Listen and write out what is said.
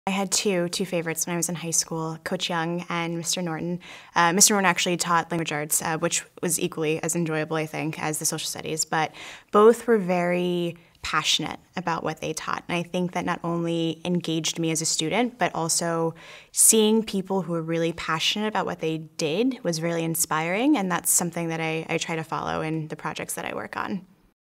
I had two favorites when I was in high school, Coach Young and Mr. Norton. Mr. Norton actually taught language arts, which was equally as enjoyable, I think, as the social studies, but both were very passionate about what they taught. And I think that not only engaged me as a student, but also seeing people who were really passionate about what they did was really inspiring, and that's something that I try to follow in the projects that I work on.